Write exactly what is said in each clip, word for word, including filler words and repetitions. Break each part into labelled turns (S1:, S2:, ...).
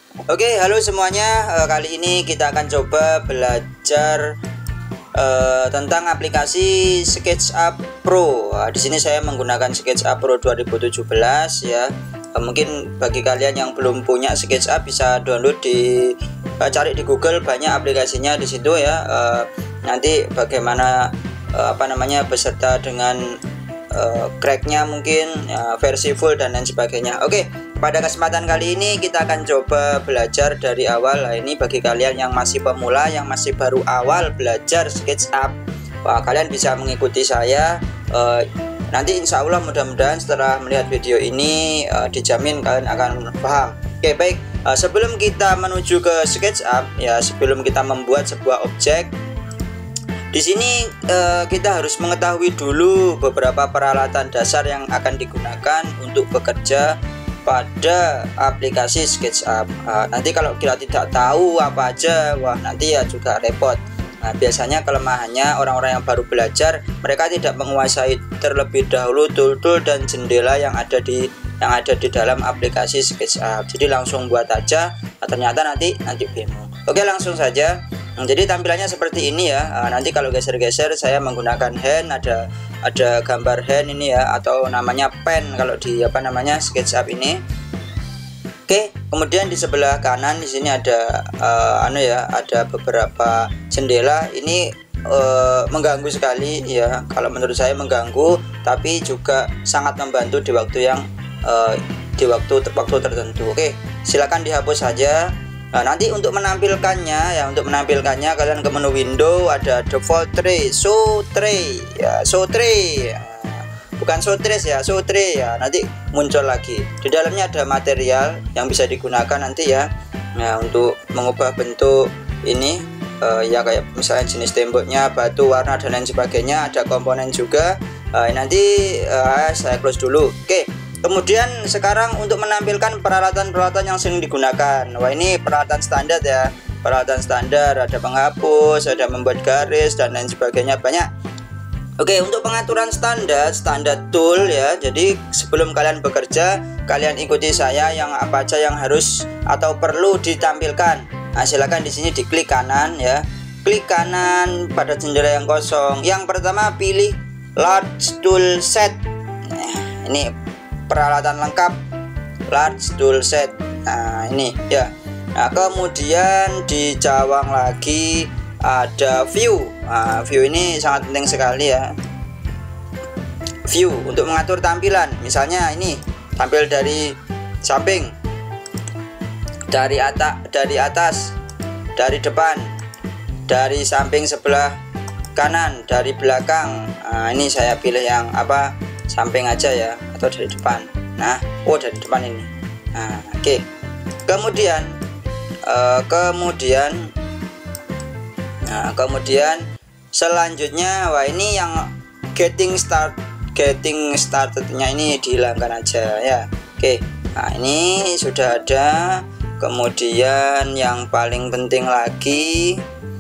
S1: Oke, halo semuanya. Uh, kali ini kita akan coba belajar uh, tentang aplikasi SketchUp Pro. Uh, di sini saya menggunakan SketchUp Pro dua ribu tujuh belas ya. Uh, mungkin bagi kalian yang belum punya SketchUp bisa download di uh, cari di Google, banyak aplikasinya di situ ya. Uh, nanti bagaimana uh, apa namanya beserta dengan uh, cracknya mungkin uh, versi full dan lain sebagainya. Oke. Pada kesempatan kali ini kita akan coba belajar dari awal. Nah, ini bagi kalian yang masih pemula, yang masih baru awal belajar SketchUp, wah, kalian bisa mengikuti saya. uh, Nanti insya Allah mudah-mudahan setelah melihat video ini uh, dijamin kalian akan paham. Oke, baik. uh, Sebelum kita menuju ke SketchUp ya, sebelum kita membuat sebuah objek, di sini uh, kita harus mengetahui dulu beberapa peralatan dasar yang akan digunakan untuk bekerja pada aplikasi SketchUp. Nah, nanti kalau kita tidak tahu apa aja, wah nanti ya juga repot. Nah, biasanya kelemahannya orang-orang yang baru belajar, mereka tidak menguasai terlebih dahulu tool-tool dan jendela yang ada di yang ada di dalam aplikasi SketchUp. Jadi langsung buat aja, nah, ternyata nanti nanti bingung. Oke, langsung saja. Nah, jadi tampilannya seperti ini ya. Nah, nanti kalau geser-geser saya menggunakan hand, ada ada gambar hand ini ya, atau namanya pen kalau di apa namanya SketchUp ini. Oke, kemudian di sebelah kanan di sini ada uh, anu ya, ada beberapa jendela. Ini uh, mengganggu sekali ya. Kalau menurut saya mengganggu, tapi juga sangat membantu di waktu yang uh, di waktu waktu tertentu. Oke, silakan dihapus saja. Nah, nanti untuk menampilkannya ya, untuk menampilkannya kalian ke menu window, ada default tray, show tray ya, show tray ya. Bukan show trace ya, show tray ya, nanti muncul lagi. Di dalamnya ada material yang bisa digunakan nanti ya. Nah, untuk mengubah bentuk ini uh, ya, kayak misalnya jenis temboknya, batu, warna dan lain sebagainya. Ada komponen juga. Uh, nanti uh, saya close dulu. Oke. Kemudian sekarang untuk menampilkan peralatan-peralatan yang sering digunakan. Wah, ini peralatan standar ya, peralatan standar, ada penghapus, ada membuat garis dan lain sebagainya, banyak. Oke, untuk pengaturan standar, standar tool ya. Jadi sebelum kalian bekerja, kalian ikuti saya yang apa aja yang harus atau perlu ditampilkan. Nah, silakan di sini diklik kanan ya. Klik kanan pada jendela yang kosong. Yang pertama pilih large tool set. Nah, ini peralatan lengkap, large tool set. Nah, ini ya. Nah, kemudian di cawang lagi ada view. Nah, view ini sangat penting sekali ya. View untuk mengatur tampilan. Misalnya ini tampil dari samping, dari atas, dari atas, dari depan, dari samping sebelah kanan, dari belakang. Nah, ini saya pilih yang apa? Samping aja ya, atau dari depan. Nah, oh dari depan ini. Nah, oke. Okay. Kemudian uh, kemudian nah, kemudian selanjutnya, wah ini yang getting start getting startednya ini dihilangkan aja ya. Oke. Okay. Nah, ini sudah ada. Kemudian yang paling penting lagi,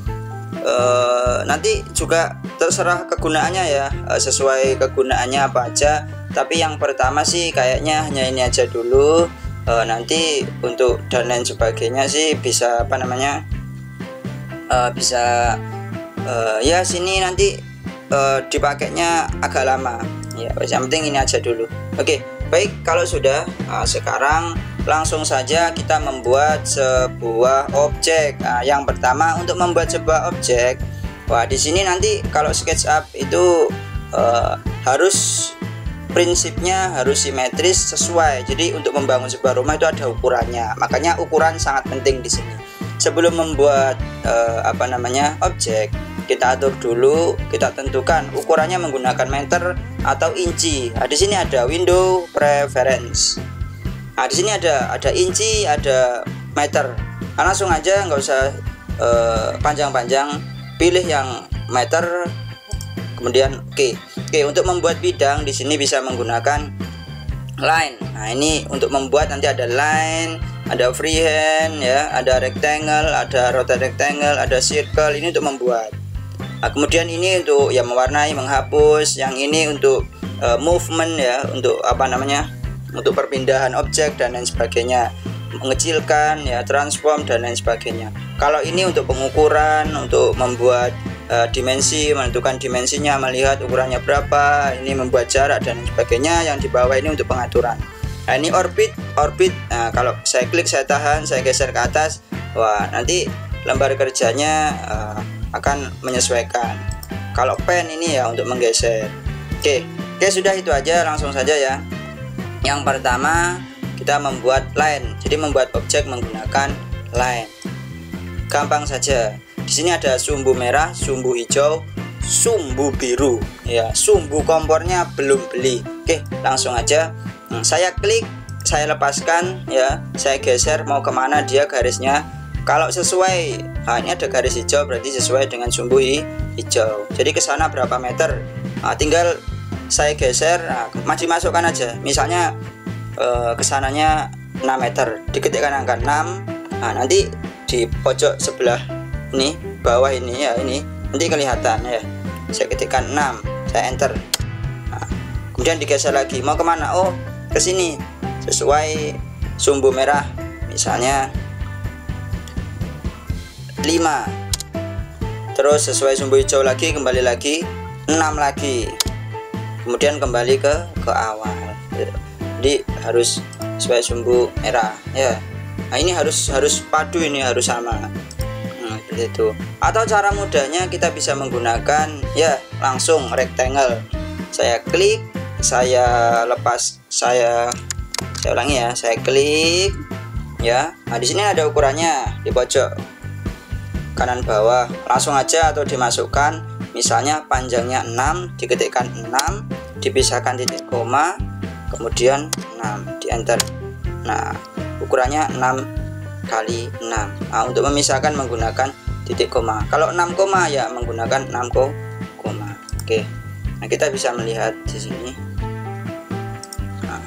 S1: Uh, nanti juga terserah kegunaannya ya, uh, sesuai kegunaannya apa aja. Tapi yang pertama sih kayaknya hanya ini aja dulu. Uh, nanti untuk dan lain sebagainya sih bisa apa namanya uh, bisa uh, ya sini nanti uh, dipakainya agak lama ya. Yang penting ini aja dulu. Oke, baik, kalau sudah uh, sekarang langsung saja kita membuat sebuah objek. Nah, yang pertama untuk membuat sebuah objek, wah di sini nanti kalau SketchUp itu uh, harus prinsipnya harus simetris sesuai. Jadi untuk membangun sebuah rumah itu ada ukurannya. Makanya ukuran sangat penting di sini. Sebelum membuat uh, apa namanya objek, kita atur dulu, kita tentukan ukurannya menggunakan meter atau inci. Nah, di sini ada window preference. Nah, di sini ada ada inci, ada meter. Nah, langsung aja, nggak usah panjang-panjang, uh, pilih yang meter. Kemudian oke. Okay. Oke, okay, untuk membuat bidang di sini bisa menggunakan line. Nah, ini untuk membuat nanti ada line, ada freehand ya, ada rectangle, ada rotate rectangle, ada circle. Ini untuk membuat. Nah, kemudian ini untuk ya mewarnai, menghapus. Yang ini untuk uh, movement ya, untuk apa namanya? Untuk perpindahan objek dan lain sebagainya. mengecilkan ya, transform dan lain sebagainya. Kalau ini untuk pengukuran, untuk membuat uh, dimensi, menentukan dimensinya, melihat ukurannya berapa, ini membuat jarak dan lain sebagainya. Yang di bawah ini untuk pengaturan. Nah, ini orbit, orbit. Nah, kalau saya klik, saya tahan, saya geser ke atas, wah nanti lembar kerjanya uh, akan menyesuaikan. Kalau pen ini ya untuk menggeser. Oke, oke sudah itu aja, langsung saja ya. Yang pertama kita membuat line. Jadi membuat objek menggunakan line. Gampang saja. Di sini ada sumbu merah, sumbu hijau, sumbu biru. Ya, sumbu kompornya belum beli. Oke, langsung aja. Hmm, saya klik, saya lepaskan ya. Saya geser mau kemana dia garisnya. Kalau sesuai, nah ini ada garis hijau berarti sesuai dengan sumbu hijau. Jadi ke sana berapa meter? Nah, tinggal saya geser, nah, masih masukkan aja. Misalnya eh, kesananya enam meter, diketikkan angka enam. Nah, nanti di pojok sebelah ini, bawah ini ya, ini nanti kelihatan ya. Saya ketikkan enam, saya enter. Nah, kemudian digeser lagi. Mau kemana? Oh, ke sini. Sesuai sumbu merah, misalnya lima. Terus sesuai sumbu hijau lagi, kembali lagi enam lagi. Kemudian kembali ke ke awal. Jadi harus sesuai sumbu merah ya. Nah, ini harus harus padu, ini harus sama. Nah, seperti itu. Atau cara mudahnya kita bisa menggunakan ya langsung rectangle. Saya klik, saya lepas, saya saya ulangi ya, saya klik ya. Nah, di sini ada ukurannya di pojok kanan bawah. Langsung aja atau dimasukkan. Misalnya panjangnya enam, diketikkan enam, dipisahkan titik koma, kemudian enam, di enter. Nah, ukurannya enam kali enam. Nah, untuk memisahkan menggunakan titik koma. Kalau enam koma ya menggunakan enam koma. Oke. Nah, kita bisa melihat di sini. Nah,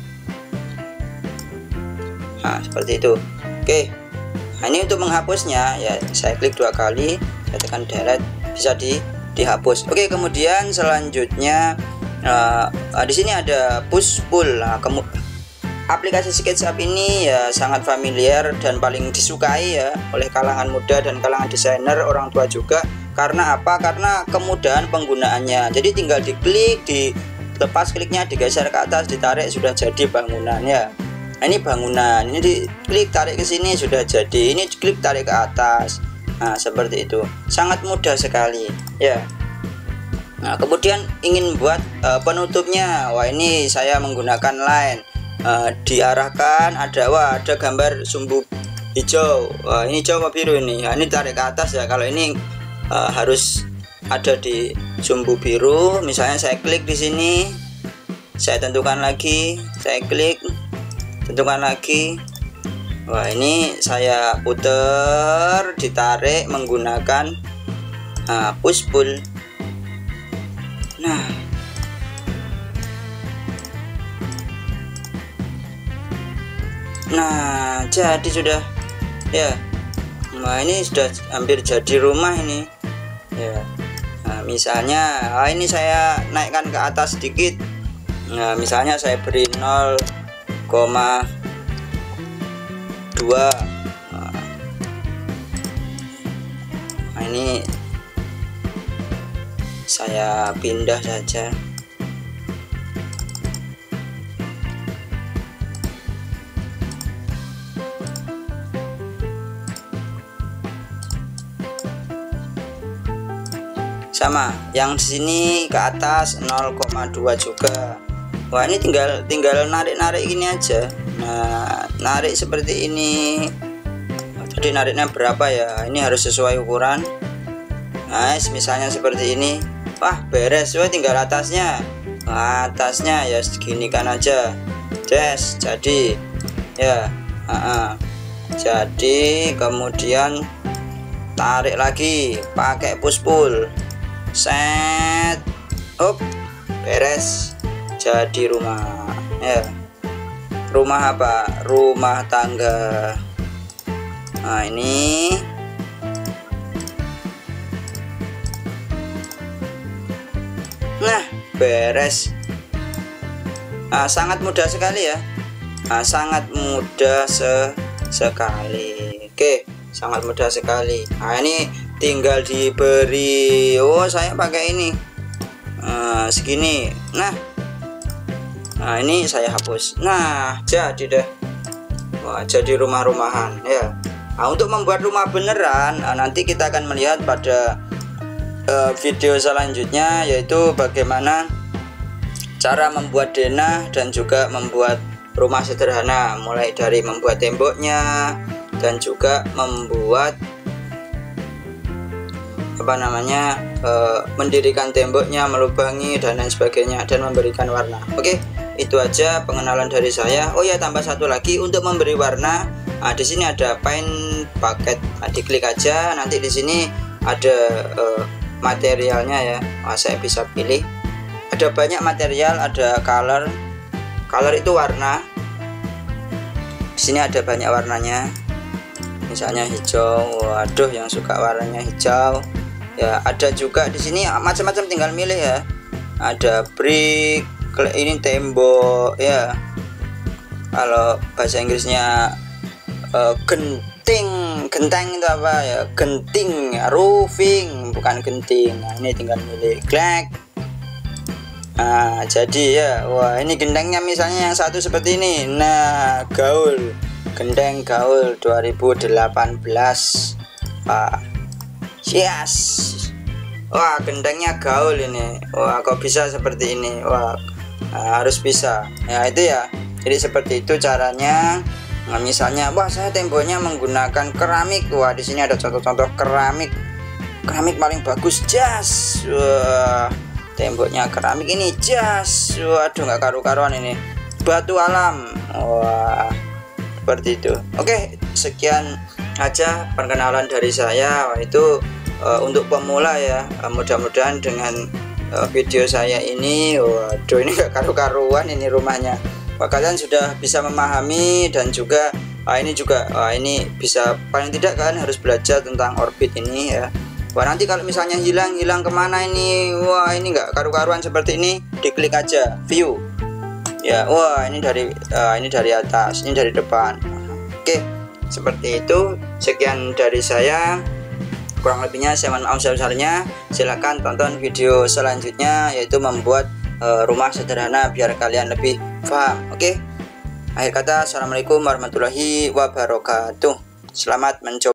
S1: nah seperti itu. Oke. Nah, ini untuk menghapusnya ya, saya klik dua kali, saya tekan delete, bisa di dihapus. Oke, kemudian selanjutnya uh, uh, di sini ada push pull. Nah, aplikasi SketchUp ini ya sangat familiar dan paling disukai ya oleh kalangan muda dan kalangan desainer, orang tua juga. Karena apa? Karena kemudahan penggunaannya. Jadi tinggal diklik, dilepas kliknya, digeser ke atas, ditarik, sudah jadi bangunannya. Nah, ini bangunan, ini diklik tarik ke sini sudah jadi, ini klik tarik ke atas. Nah, seperti itu, sangat mudah sekali ya. Nah, kemudian ingin buat uh, penutupnya. Wah, ini saya menggunakan line. Uh, diarahkan, ada wah ada gambar sumbu hijau. Wah, ini hijau apa biru ini? Nah, ini tarik ke atas ya. Kalau ini uh, harus ada di sumbu biru. Misalnya saya klik di sini, saya tentukan lagi, saya klik, tentukan lagi. Wah, ini saya putar, ditarik menggunakan uh, push pull. Nah, nah jadi sudah ya. Nah, ini sudah hampir jadi rumah ini ya. Nah, misalnya ah, ini saya naikkan ke atas sedikit. Nah, misalnya saya beri nol koma dua. Nah, ini saya pindah saja. Sama, yang di sini ke atas nol koma dua juga. Wah, ini tinggal tinggal narik-narik gini aja. Nah, narik seperti ini. Tadi nariknya berapa ya? Ini harus sesuai ukuran. Nah, misalnya seperti ini. Wah, beres. Wah, tinggal atasnya. Nah, atasnya ya segini kan aja. Yes, jadi ya. Uh -uh. Jadi kemudian tarik lagi pakai push pull. Set. Up. Beres. Jadi rumah ya. Rumah apa? Rumah tangga. Nah, ini nah beres. Nah, sangat mudah sekali ya. Nah, sangat mudah se sekali. Oke, sangat mudah sekali. Nah, ini tinggal diberi, oh saya pakai ini nah, segini. Nah nah ini saya hapus. Nah jadi deh. Wah, jadi rumah-rumahan ya. Nah, untuk membuat rumah beneran, nah, nanti kita akan melihat pada uh, video selanjutnya, yaitu bagaimana cara membuat denah dan juga membuat rumah sederhana, mulai dari membuat temboknya dan juga membuat apa namanya e, mendirikan temboknya, melubangi dan lain sebagainya, dan memberikan warna. Oke, itu aja pengenalan dari saya. Oh ya, tambah satu lagi untuk memberi warna. Nah, di sini ada paint paket. Nah, diklik aja. Nanti di sini ada e, materialnya ya. Nah, saya bisa pilih. Ada banyak material, ada color. Color itu warna. Di sini ada banyak warnanya. Misalnya hijau. Waduh, yang suka warnanya hijau. Ya, ada juga di sini macam-macam, tinggal milih ya. Ada brick, ini tembok ya. Kalau bahasa Inggrisnya uh, genting, genteng itu apa ya? Genting, roofing, bukan genting. Nah, ini tinggal milih glass. Nah, jadi ya, wah ini gentengnya misalnya yang satu seperti ini. Nah, gaul, genteng gaul dua ribu delapan belas. Ah, yes. Wah, gentengnya gaul ini. Wah, kok bisa seperti ini? Wah, nah, harus bisa. Ya itu ya. Jadi seperti itu caranya. Nah, misalnya, wah saya temboknya menggunakan keramik. Wah, di sini ada contoh-contoh keramik. Keramik paling bagus, jas. Wah, temboknya keramik ini jas. Waduh, nggak karu-karuan ini. Batu alam. Wah, seperti itu. Oke, sekian aja perkenalan dari saya. Wah, itu uh, untuk pemula ya. Uh, mudah-mudahan dengan uh, video saya ini, waduh ini nggak karu-karuan ini rumahnya. Wah, kalian sudah bisa memahami dan juga uh, ini juga uh, ini bisa, paling tidak kalian harus belajar tentang orbit ini ya. Wah, nanti kalau misalnya hilang hilang kemana ini, wah ini nggak karu-karuan seperti ini, diklik aja view ya. Wah, ini dari uh, ini dari atas, ini dari depan. Oke, seperti itu. Sekian dari saya, kurang lebihnya saya mohon maaf sebesar-besarnya. Silahkan tonton video selanjutnya, yaitu membuat uh, rumah sederhana biar kalian lebih paham. Oke, akhir kata, assalamualaikum warahmatullahi wabarakatuh. Selamat mencoba.